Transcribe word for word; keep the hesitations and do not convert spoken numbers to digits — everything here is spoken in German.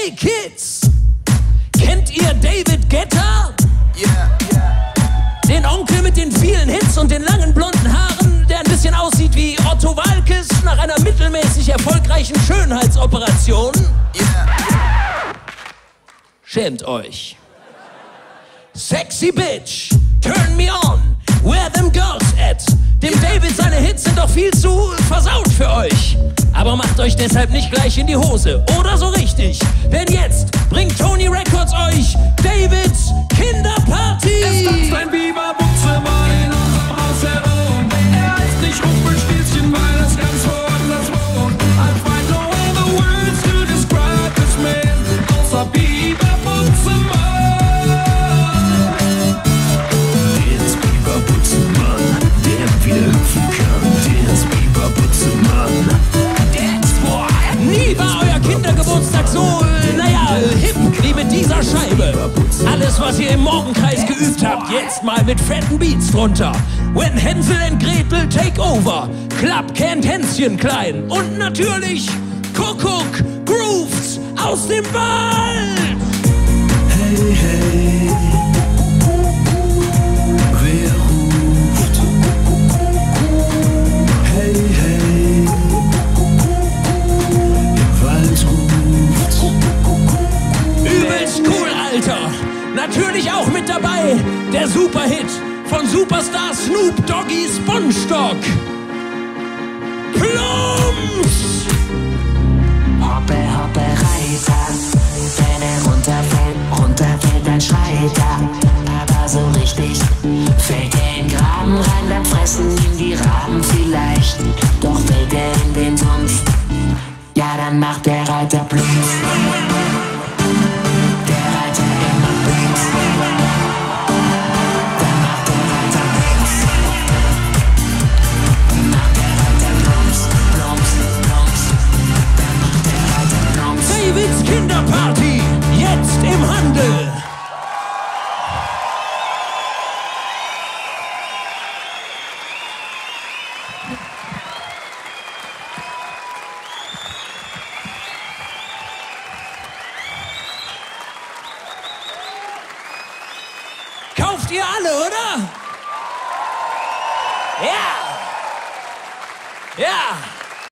Hey Kids, kennt ihr David Guetta? Yeah. Den Onkel mit den vielen Hits und den langen blonden Haaren, der ein bisschen aussieht wie Otto Waalkes nach einer mittelmäßig erfolgreichen Schönheitsoperation? Yeah. Schämt euch. Sexy Bitch, turn me on, where them girls at? Dem David seine Hits sind doch viel zu versaut für euch. Aber macht euch deshalb nicht gleich in die Hose, oder so richtig. Denn jetzt bringt Tony Records euch Davids Kinderparty. Es tanzt ein Biber-Butzemann in unserem Haus herum. Er heißt nicht Rumpelstilzchen, weil es ganz woanders wohnt. I find no other words to describe this man, außer Biber-Butzemann. Der ist Biber-Butzemann, der wieder hüpfen kann. Der ist Biber-Butzemann. Nie war euer Kindergeburtstag so, naja, hip wie mit dieser Scheibe. Alles, was ihr im Morgenkreis geübt habt, jetzt mal mit fetten Beats drunter. When Hänsel and Gretel take over, Club kennt Hänschen klein. Und natürlich Kuckuck, Grooves aus dem Wald. Hey, hey, wer ruft? Hey, hey, im Wald ruft. Übelst cool, Alter. Natürlich auch mit dabei der Superhit von Superstar Snoop Doggy SpongeDog. Plumps! Hoppe, hoppe, Reiter, wenn er runterfällt, runterfällt, dann schreit er. Aber so richtig fällt er in den Graben rein, dann fressen ihn die Raben vielleicht. Doch fällt er in den Sumpf, ja, dann macht der Reiter Plumps. Der Reiter, der macht Plumps. Dann macht der Reiter Plumps. Dann macht der Reiter Plumps, Plumps, Plumps. Dann macht der Reiter Plumps. Davids Kinderparty, jetzt im Handel. Kauft ihr alle, oder? Ja! Ja!